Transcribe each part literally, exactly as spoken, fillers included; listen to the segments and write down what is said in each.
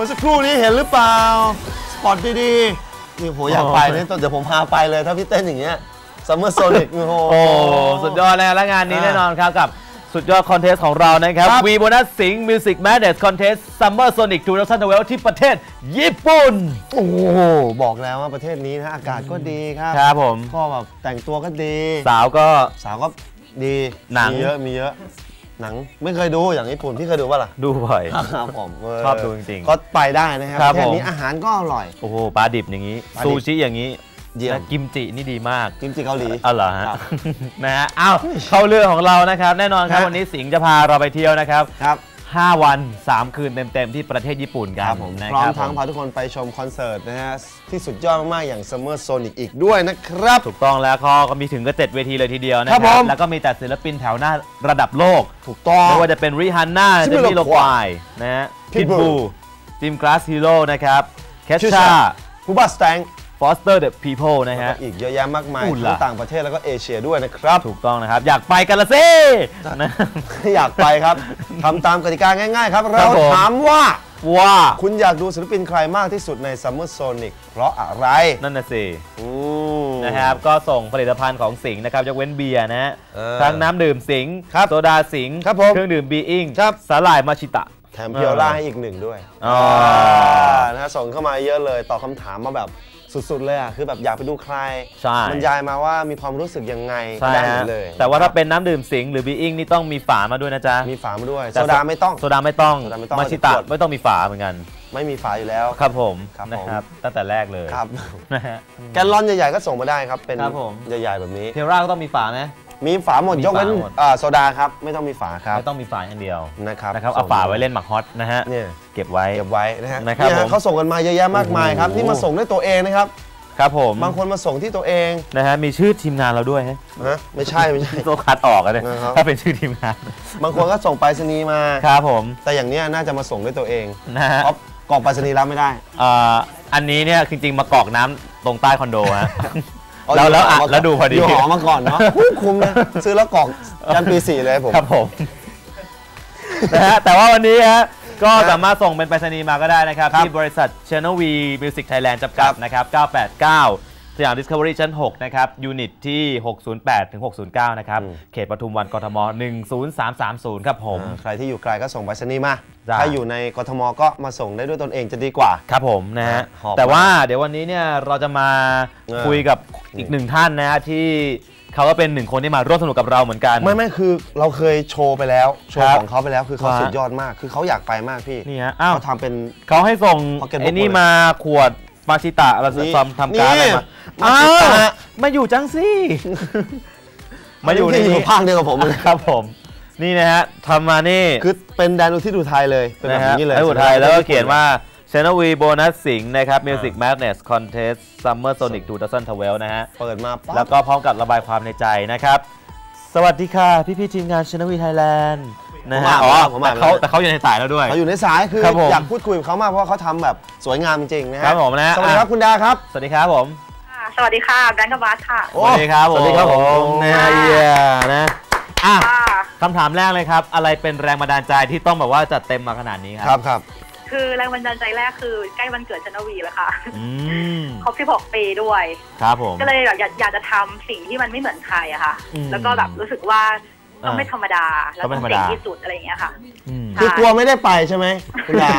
อสักครู่นี้เห็นหรือเปล่าสปอตดีๆนี่ผมอยากไปเนี่ยเดี๋ยวผมพาไปเลยถ้าพี่เต้นอย่างเงี้ยซัมเมอร์โซนิกโอ้โหสุดยอดแล้วและงานนี้แน่นอนครับกับสุดยอดคอนเทสต์ของเรานะครับวีโบนัสสิงห์มิวสิกแมสเนสคอนเทสต์ซัมเมอร์โซนิกสองพันสิบเอ็ดที่ประเทศญี่ปุ่นโอ้โหบอกแล้วว่าประเทศนี้นะอากาศก็ดีครับครับผมก็แบบแต่งตัวก็ดีสาวก็สาวก็ดีหนังมีเยอะมีเยอะหนังไม่เคยดูอย่างญี่ปุ่นพี่เคยดูป่ะล่ะดูบ่อยครับผมชอบดูจริงๆก็ไปได้นะครับประเทศนี้อาหารก็อร่อยโอ้โหปลาดิบอย่างนี้ซูชิอย่างนี้กิมจินี่ดีมากกิมจิเกาหลีอ๋อเหรอฮะนะฮะอ้าวเข้าเรื่องของเรานะครับแน่นอนครับวันนี้สิงห์จะพาเราไปเที่ยวนะครับครับห้าวันสามคืนเต็มๆที่ประเทศญี่ปุ่นกันพร้อมทั้งพาทุกคนไปชมคอนเสิร์ตนะฮะที่สุดยอดมากๆอย่าง Summer Sonic อีกด้วยนะครับถูกต้องแล้วก็มีถึงก็เจ็ดเวทีเลยทีเดียวนะครับแล้วก็มีแต่ศิลปินแถวหน้าระดับโลกถูกต้องไม่ว่าจะเป็นริฮันน่าเจมี่โลควายนะฮะพิทบูจิมกราสฮีโร่นะครับแคชชาฮูบัสแตงฟอสเตอร์เดอะพีเพิลนะฮะอีกเยอะแยะมากมายทั้งต่างประเทศแล้วก็เอเชียด้วยนะครับถูกต้องนะครับอยากไปกันละสินะอยากไปครับทำตามกติกาง่ายๆครับเราถามว่าว่าคุณอยากดูศิลปินใครมากที่สุดใน Summer Sonic เพราะอะไรนั่นน่ะสินะครับก็ส่งผลิตภัณฑ์ของสิงห์นะครับยกเว้นเบียร์นะฮะทั้งน้ำดื่มสิงห์โซดาสิงห์เครื่องดื่มบีอิงสาหร่ายมาชิตะแถมเพียวล่าให้อีกหนึ่งด้วยนะส่งเข้ามาเยอะเลยตอบคำถามมาแบบสุดๆเลยอ่ะคือแบบอยากไปดูใครบรรยายมาว่ามีความรู้สึกยังไงได้เลยแต่ว่าถ้าเป็นน้ำดื่มสิงห์หรือบีอิงนี่ต้องมีฝามาด้วยนะจ๊ะมีฝามาด้วยโซดาไม่ต้องโซดาไม่ต้องมาชิตะไม่ต้องมีฝาเหมือนกันไม่มีฝาอยู่แล้วครับผมนะครับตั้งแต่แรกเลยครับนะฮะแกลลอนใหญ่ๆก็ส่งมาได้ครับเป็นใหญ่ๆแบบนี้เทราก็ต้องมีฝาไหมมีฝาหมดยกเว้นโซดาครับไม่ต้องมีฝาครับไม่ต้องมีฝาอย่างเดียวนะครับนะครับเอาฝาไว้เล่นหมากฮอตนะฮะเนี่ยเก็บไว้เก็บไว้นะฮะนะครับเขาส่งกันมาเยอะแยะมากมายครับนี่มาส่งด้วยตัวเองนะครับครับผมบางคนมาส่งที่ตัวเองนะฮะมีชื่อทีมงานเราด้วยฮะไม่ใช่ไม่ใช่โซคัดออกเลยถ้าเป็นชื่อทีมงานบางคนก็ส่งไปรษณีย์มาครับผมแต่อย่างนี้น่าจะมาส่งด้วยตัวเองนะฮะกรอกไปรษณีย์รับไม่ได้อันนี้เนี่ยจริงๆมากรอกน้ำตรงใต้คอนโดฮะแล้วแล้วแล้วดูพอดีอยู่หอมาก่อนเนาะคุ้มนะซื้อแล้วกรอกยันปีสี่เลยผมครับผมนะฮะแต่ว่าวันนี้ฮะก็สามารถส่งเป็นไปรษณีย์มาก็ได้นะครับที่บริษัท Channel V Music Thailand จำกัดนะครับเก้าแปดเก้าสยาม Discovery ชั้นหกนะครับยูนิตที่หกศูนย์แปดถึงหกศูนย์เก้านะครับเขตปทุมวันกทมหนึ่งศูนย์สามสามศูนย์ครับผมใครที่อยู่ไกลก็ส่งไปรษณีย์มาถ้าอยู่ในกทมก็มาส่งได้ด้วยตนเองจะดีกว่าครับผมนะฮะแต่ว่าเดี๋ยววันนี้เนี่ยเราจะมาคุยกับอีกหนึ่งท่านนะฮะที่เขาก็เป็นหนึ่งคนที่มาร่วมสนุกกับเราเหมือนกันไม่ไม่คือเราเคยโชว์ไปแล้วโชว์ของเขาไปแล้วคือเขาสุดยอดมากคือเขาอยากไปมากพี่นี่ฮะอ้าวเขาทำเป็นเขาให้ส่งไอ้นี่มาขวดมาชิตะเราจะทำทำการอะไรมาอ้าวมาอยู่จังสิมาอยู่ที่อยู่ภาคเดียวกับผมเลยครับผมนี่นะฮะทำมานี่คือเป็นแดนอุทิศอุทัยเลยเป็นแบบนี้เลยอุทัยแล้วก็เขียนว่า Channel V Bonus สิงห์นะครับ Music Madness Contest Summer Sonic สองพันสิบเอ็ดนะฮะเปิดมาแล้วก็พร้อมกับระบายความในใจนะครับสวัสดีค่ะพี่ๆทีมงาน Channel V Thailand นะฮะอ๋อแต่เขาแต่เขาอยู่ในสายแล้วด้วยเขาอยู่ในสายคืออยากพูดคุยกับเขามากเพราะว่าเขาทำแบบสวยงามจริงๆนะฮะครับผมนะสวัสดีครับคุณดาครับสวัสดีครับผมสวัสดีค่ะแบงค์กับบาสค่ะสวัสดีครับสวัสดีครับผมนะเอียนะอ่ะคำถามแรกเลยครับอะไรเป็นแรงบันดาลใจที่ต้องแบบว่าจัดเต็มมาขนาดนี้ครับครับคือแรงบันดาลใจแรกคือใกล้วันเกิดชนวีแล้วค่ะครบสิบหกปีด้วยครับผมก็เลยอยากอยากจะทำสิ่งที่มันไม่เหมือนใครอะค่ะแล้วก็แบบรู้สึกว่าต้องไม่ธรรมดาแล้วต้องเจ๋งที่สุดอะไรอย่างเงี้ยค่ะคือกลัวไม่ได้ไปใช่ไหมคุณดา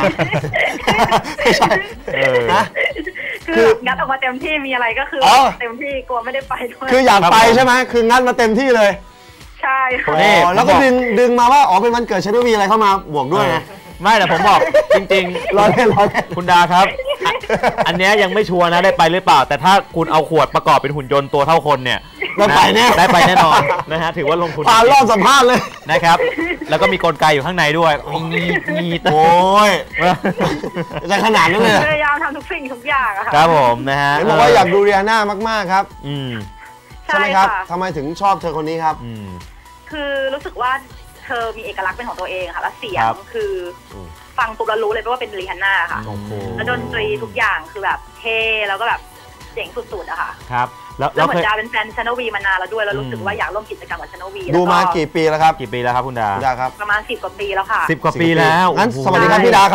คืองัดออกมาเต็มที่มีอะไรก็คือเต็มที่กลัวไม่ได้ไปด้วยคืออยากไปใช่ไหมคืองัดมาเต็มที่เลยใช่ค่ะแล้วก็ดึงดึงมาว่าอ๋อเป็นวันเกิดฉันต้องมีอะไรเข้ามาบวกด้วยนะไม่แต่ผมบอกจริงๆร้อยเล่นร้อยคุณดาครับอันนี้ยังไม่ชัวร์นะได้ไปหรือเปล่าแต่ถ้าคุณเอาขวดประกอบเป็นหุ่นยนต์ตัวเท่าคนเนี่ยได้ไปแน่ได้ไปแน่นอนนะฮะถือว่าลงทุนผ่านรอบสัมภาษณ์เลยนะครับแล้วก็มีกลไกอยู่ข้างในด้วยมีมีโอ้ยจะขนาดนั้นเลยพยายามทำทุกสิ่งทุกอย่างอะค่ะครับผมนะฮะเห็นบอกว่าอยากดูเรียน่ามากๆครับใช่ไหมครับทำไมถึงชอบเธอคนนี้ครับคือรู้สึกว่าเธอมีเอกลักษณ์เป็นของตัวเองค่ะแล้วเสียงคือฟังปุ๊บแล้วรู้เลยว่าเป็นริฮันน่าค่ะแล้วดนตรีทุกอย่างคือแบบเท่แล้วก็แบบเจ๋งสุดๆอะค่ะครับแล้วเหมือนดาเป็นแฟนชานวีมานานแล้วด้วยแล้วรู้สึกว่าอยากร่วมกิจกรรมกับชานวีดูมากี่ปีแล้วครับกี่ปีแล้วครับคุณดาประมาณสิบกว่าปีแล้วค่ะสิบกว่าปีแล้วงั้นสวัสดีครับพี่ดาครับ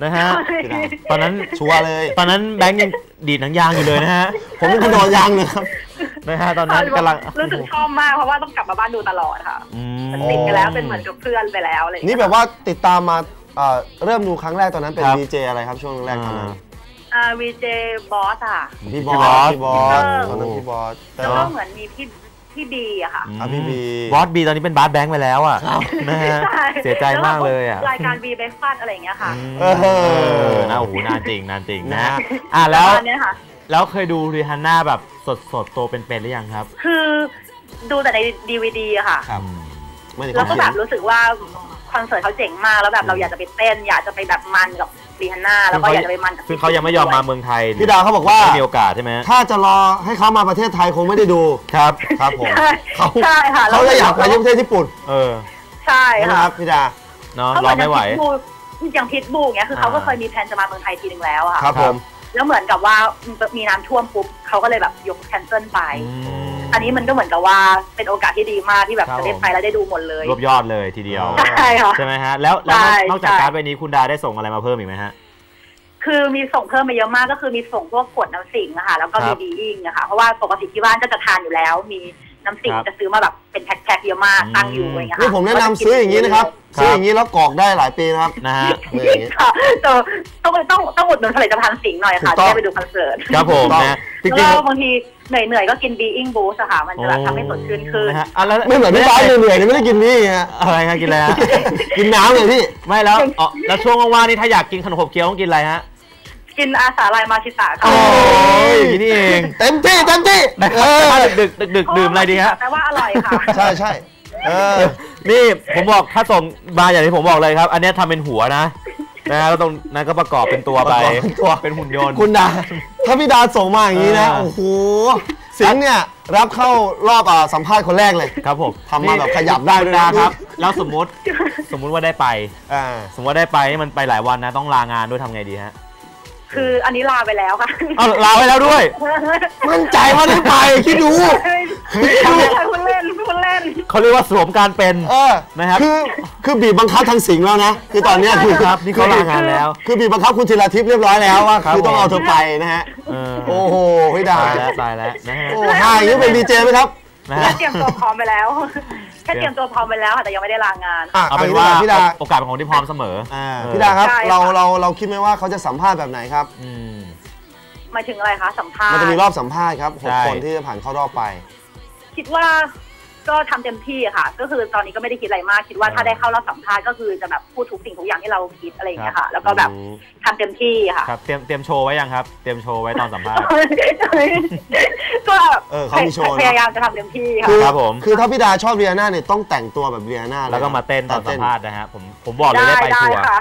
นะฮะตอนนั้นชัวร์เลยตอนนั้นแบงค์ยังดีดหนังยางอยู่เลยนะฮะผมเป็นคนนอนยางเลยครับนะฮะตอนนั้นกำลังรู้สึกชอบมากเพราะว่าต้องกลับมาบ้านดูตลอดค่ะมันติดไปแล้วเป็นเหมือนกับเพื่อนไปแล้วอะไรนี่แบบว่าติดตามมาเริ่มดูครั้งแรกตอนนั้นเป็น วี เจ อะไรครับช่วงแรกตอนนั้นอ่า วี เจ บอสอ่ะพี่บอสพี่บอสตอนนั้นพี่บอสแล้วก็เหมือนมีพี่พี่บีอะค่ะพี่บีบอสบีตอนนี้เป็นบาสแบงค์ไปแล้วอ่ะนะฮะเสียใจมากเลยอ่ะรายการบีเบคฟาสอะไรอย่างเงี้ยค่ะเออน่าโอ้โหนานจริงนานจริงนะอ่ะแล้วแล้วเคยดูรีฮันน่าแบบสดสดโตเป็นๆหรือยังครับคือดูแต่ใน ดี วี ดีอะค่ะแล้วก็แบบรู้สึกว่าคอนเสิร์ตเขาเจ๋งมากแล้วแบบเราอยากจะไปเต้นอยากจะไปแบบมันกับรีฮันน่าแล้วก็อยากจะไปมันกับซึ่งเขายังไม่ยอมมาเมืองไทยพี่ดาเขาบอกว่าไม่มีโอกาสใช่ไหมถ้าจะรอให้เขามาประเทศไทยคงไม่ได้ดูครับครับผมเขาใช่ค่ะเขาจะอยากไปประเทศญี่ปุ่นเออใช่ค่ะพี่ดาเนาะรอไม่ไหวอย่างพิทบูเงี้ยคือเขาก็เคยมีแผนจะมาเมืองไทยทีนึงแล้วอะค่ะครับผมแล้วเหมือนกับว่ามีน้ำท่วมปุ๊บเขาก็เลยแบบยกแคนเซิลไปอันนี้มันก็เหมือนกับว่าเป็นโอกาสที่ดีมากที่แบบจะได้ไปแล้วได้ดูหมดเลยรวบยอดเลยทีเดียวใช่ค่ะใช่ไหมฮะแล้วแล้วนอกจากการ์ดใบนี้คุณดาได้ส่งอะไรมาเพิ่มอีกไหมฮะคือมีส่งเพิ่มมาเยอะมากก็คือมีส่งพวกขวดน้ำสิงนะคะแล้วก็มีดีอิงนะคะเพราะว่าปกติที่บ้านก็จะทานอยู่แล้วมีน้ำสิงจะซื้อมาแบบเป็นแพ็คๆเยอะมากตั้งอยู่อะไรเงี้ยค่ะนี่ผมแนะนำซื้ออย่างนี้นะครับซื้ออย่างนี้แล้วกรอกได้หลายปีนะครับนะฮะค่ะต้องต้องต้องอุดหนุนผลิตภัณฑ์สิงหน่อยค่ะจะได้ไปดูคอนเสิร์ตครับผมนะแล้วบางทีเหนื่อยๆก็กินบีอิงบูสค่ะมันจะทำให้สดชื่นขึ้นไม่เหมือนพี่ป้าเหนื่อยๆไม่ได้กินนี่ฮะอะไรฮะกินอะไรฮะกินน้ำเลยพี่ไม่แล้วอ๋อแล้วช่วงว่างๆนี่ถ้าอยากกินขนมขบเคี้ยวต้องกินอะไรฮะกินอาสาลายมาชิตะค่ะโอ้ยนี่เองเต็มที่เต็มที่ถ้าดึกดึกดึกดื่มอะไรดีฮะแต่ว่าอร่อยค่ะใช่ใช่เออนี่ผมบอกถ้าส่งมาอย่างที่ผมบอกเลยครับอันนี้ทำเป็นหัวนะนะฮะแล้วตรงนั้นก็ประกอบเป็นตัวไปตัวเป็นหุ่นยนต์คุณดาถ้าพี่ดาส่งมาอย่างนี้นะโอ้โหสิงห์เนี่ยรับเข้ารอบสัมภาษณ์คนแรกเลยครับผมทำมาแบบขยับได้ด้วยนะครับแล้วสมมติสมมุติว่าได้ไปสมมติว่าได้ไปมันไปหลายวันนะต้องลางานด้วยทำไงดีฮะคืออันนี้ลาไปแล้วค่ะเอาลาไปแล้วด้วยมั่นใจว่าได้ไปคิดดูคุณเล่นคุณเล่นเขาเรียกว่าสวมการเป็นนะครับคือคือบีบบังคับทางสิงห์แล้วนะคือตอนนี้คือครับนี่เขาลางานแล้วคือบีบบังคับคุณธีรทิพย์เรียบร้อยแล้วว่าคือต้องเอาเธอไปนะฮะโอ้โหพี่ดาตายแล้วนะฮะโอ้ห่าอย่างนี้เป็นดีเจไหมครับเตรียมตัวพร้อมไปแล้วแค่เตรียมตัวพร้อมไปแล้วแต่ยังไม่ได้ลางานเอาเป็นว่าพี่ดาโอกาสเป็นของที่พร้อมเสมอพี่ดาครับเราเราเราคิดไหมว่าเขาจะสัมภาษณ์แบบไหนครับหมายถึงอะไรคะสัมภาษณ์มันจะมีรอบสัมภาษณ์ครับหกคนที่จะผ่านเข้ารอบไปคิดว่าก็ทำเต็มที่ค่ะก็คือตอนนี้ก็ไม่ได้คิดอะไรมากคิดว่าถ้าได้เข้ารอบสัมภาษณ์ก็คือจะแบบพูดทุกสิ่งทุกอย่างที่เราคิดอะไรอย่างเงี้ยค่ะแล้วก็แบบทำเต็มที่ค่ะครับเตรียมเตรียมโชว์ไว้ยังครับเตรียมโชว์ไว้ตอนสัมภาษณ์ก็เออเขามีโชว์พยายามจะทำเต็มที่ค่ะครับผมคือถ้าพี่ดาชอบเรียนาเนี่ยต้องแต่งตัวแบบเรียนาแล้วก็มาเต้นตอนสัมภาษณ์นะฮะผมผมบอกเลยได้ไปชัวร์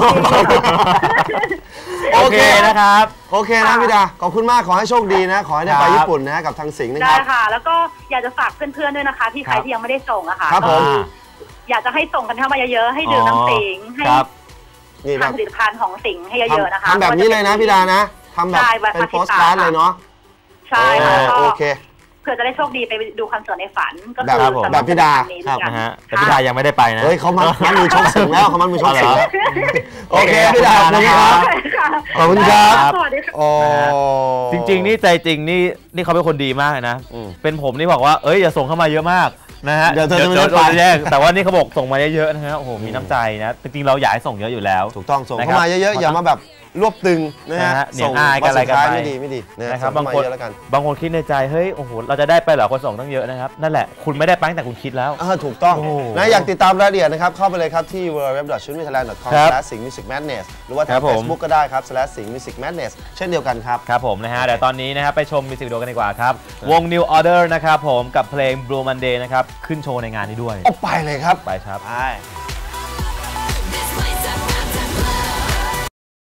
โอเคนะครับโอเคนะพี่ดาขอบคุณมากขอให้โชคดีนะขอให้ได้ไปญี่ปุ่นนะกับทางสิงห์นะครับได้ค่ะแล้วก็อยากจะฝากเพื่อนๆด้วยนะคะที่ใครที่ยังไม่ได้ส่งอะค่ะครับผมอยากจะให้ส่งกันเข้ามาเยอะๆให้ดื่มน้ำสิงห์ให้ทานผลิตภัณฑ์ของสิงห์ให้เยอะๆนะคะทำแบบนี้เลยนะพี่ดานะทำแบบเป็นโพสต์การ์ดเลยเนาะใช่ค่ะโอเคเพื่อจะได้โชคดีไปดูคอนเสิร์ตในฝันก็คือแบบพี่ดาครับนะฮะแต่พี่ดายังไม่ได้ไปนะเฮ้ยเขามันมันมีชกสิงแล้วเขามันมีชกสิงแล้วโอเคพี่ดานะครับขอบคุณครับสวัสดีค่ะจริงๆนี่ใจจริงนี่นี่เขาเป็นคนดีมากเลยนะเป็นผมนี่บอกว่าเอ้ยอย่าส่งเข้ามาเยอะมากนะฮะเดี๋ยวจะแยกแต่ว่านี่เขาบอกส่งมาเยอะๆนะฮะโอ้โหมีน้ำใจนะจริงๆเราอยากให้ส่งเยอะอยู่แล้วถูกต้องส่งเข้ามาเยอะๆอย่ามาแบบรวบตึงนะฮะส่งอะไรกันไปไม่ดีไม่ดีนะครับบางคนบางคนคิดในใจเฮ้ยโอ้โหเราจะได้ไปเหรอคนส่งตั้งเยอะนะครับนั่นแหละคุณไม่ได้ไปตั้งแต่คุณคิดแล้วถูกต้องนะอยากติดตามรายละเอียดนะครับเข้าไปเลยครับที่ ดับเบิลยู ดับเบิลยู ดับเบิลยู ดอท ชุนมิไทยแลนด์ ดอท คอม สแลช สิงห์ มิวสิก แมดเนส หรือว่าทาง Facebook ก็ได้ครับ สแลช สิงห์ มิวสิก แมดเนส เช่นเดียวกันครับครับผมนะฮะเดี๋ยวตอนนี้นะครับไปชมมิวสิกวิดีโอกันดีกว่าครับวง New Order นะครับผมกับเพลง Blue Monday นะครับขึ้นโชว์ในงานนี้ด้วยออกไปเลยครับไปครับไป